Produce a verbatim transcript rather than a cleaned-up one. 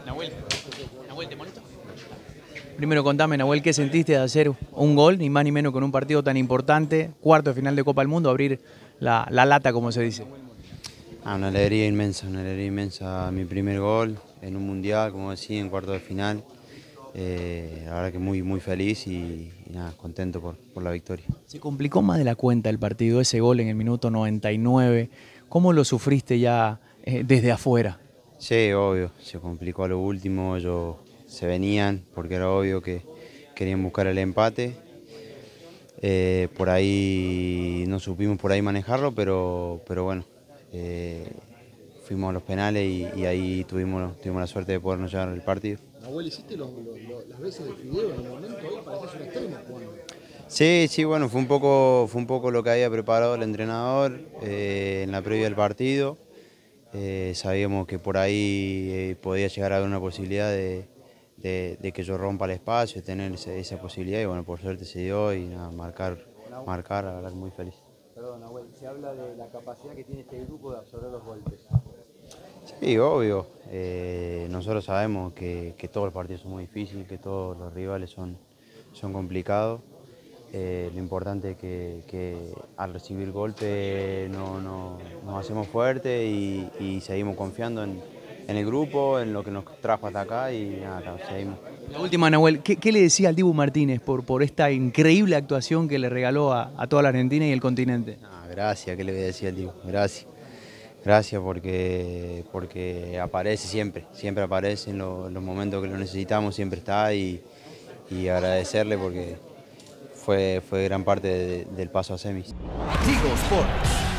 Nahuel, Nahuel, ¿te molesto? Primero contame, Nahuel, ¿qué sentiste de hacer un gol, ni más ni menos con un partido tan importante, cuarto de final de Copa del Mundo, abrir la, la lata, como se dice? Ah, una alegría inmensa, una alegría inmensa. Mi primer gol en un mundial, como decía, en cuarto de final. Eh, la verdad que muy, muy feliz y, y nada, contento por, por la victoria. Se complicó más de la cuenta el partido, ese gol en el minuto noventa y nueve. ¿Cómo lo sufriste ya eh, desde afuera? Sí, obvio, se complicó a lo último, ellos se venían porque era obvio que querían buscar el empate. Eh, por ahí no supimos por ahí manejarlo, pero, pero bueno, eh, fuimos a los penales y, y ahí tuvimos, tuvimos la suerte de podernos llevar el partido. Nahuel, ¿hiciste los, los, los, las veces de Fideo en el momento hoy? Parecés un extremo jugando. Sí, sí, bueno, fue un poco, fue un poco lo que había preparado el entrenador eh, en la previa del partido. Eh, sabíamos que por ahí eh, podía llegar a haber una posibilidad de, de, de que yo rompa el espacio, tener esa, esa posibilidad y bueno, por suerte se dio y nada, marcar, marcar, la verdad que muy feliz. Perdón, Nahuel, se habla de la capacidad que tiene este grupo de absorber los golpes. Sí, obvio. Eh, nosotros sabemos que, que todos los partidos son muy difíciles, que todos los rivales son, son complicados. Eh, lo importante es que, que al recibir golpe no, no, nos hacemos fuertes y, y seguimos confiando en, en el grupo, en lo que nos trajo hasta acá y nada, seguimos. La última, Nahuel, ¿qué, qué le decía al Dibu Martínez por, por esta increíble actuación que le regaló a, a toda la Argentina y el continente? Ah, gracias, ¿qué le voy a decir al Dibu? Gracias. Gracias porque, porque aparece siempre, siempre aparece en, lo, en los momentos que lo necesitamos, siempre está y, y agradecerle porque fue, fue gran parte de, del paso a semis. Tigo Sports.